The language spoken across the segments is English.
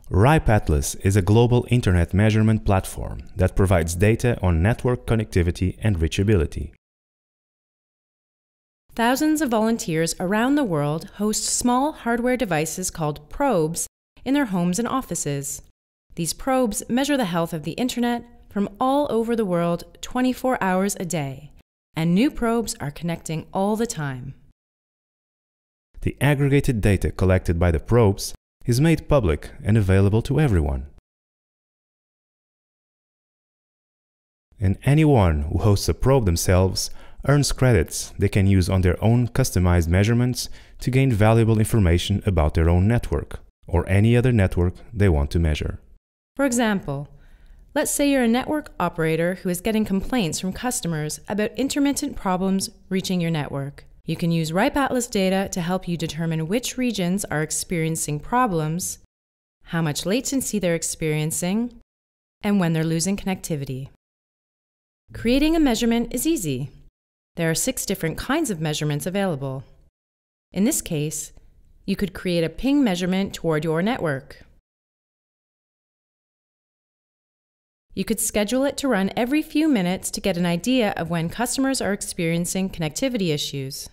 RIPE Atlas is a global internet measurement platform that provides data on network connectivity and reachability. Thousands of volunteers around the world host small hardware devices called probes in their homes and offices. These probes measure the health of the internet from all over the world 24 hours a day, and new probes are connecting all the time. The aggregated data collected by the probes is made public and available to everyone. And anyone who hosts a probe themselves earns credits they can use on their own customized measurements to gain valuable information about their own network or any other network they want to measure. For example, let's say you're a network operator who is getting complaints from customers about intermittent problems reaching your network. You can use RIPE Atlas data to help you determine which regions are experiencing problems, how much latency they're experiencing, and when they're losing connectivity. Creating a measurement is easy. There are 6 different kinds of measurements available. In this case, you could create a ping measurement toward your network. You could schedule it to run every few minutes to get an idea of when customers are experiencing connectivity issues.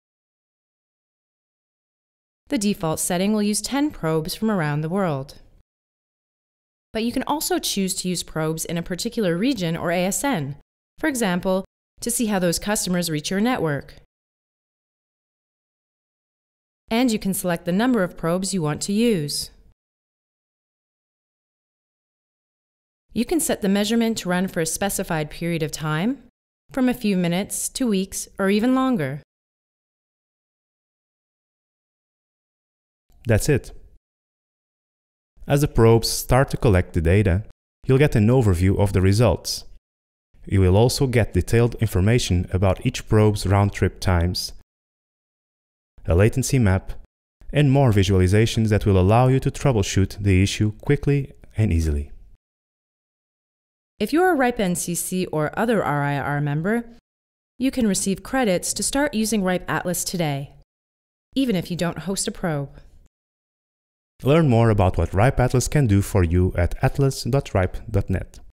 The default setting will use 10 probes from around the world. But you can also choose to use probes in a particular region or ASN, for example, to see how those customers reach your network. And you can select the number of probes you want to use. You can set the measurement to run for a specified period of time, from a few minutes to weeks or even longer. That's it. As the probes start to collect the data, you'll get an overview of the results. You will also get detailed information about each probe's round-trip times, a latency map, and more visualizations that will allow you to troubleshoot the issue quickly and easily. If you're a RIPE NCC or other RIR member, you can receive credits to start using RIPE Atlas today, even if you don't host a probe. Learn more about what RIPE Atlas can do for you at atlas.ripe.net.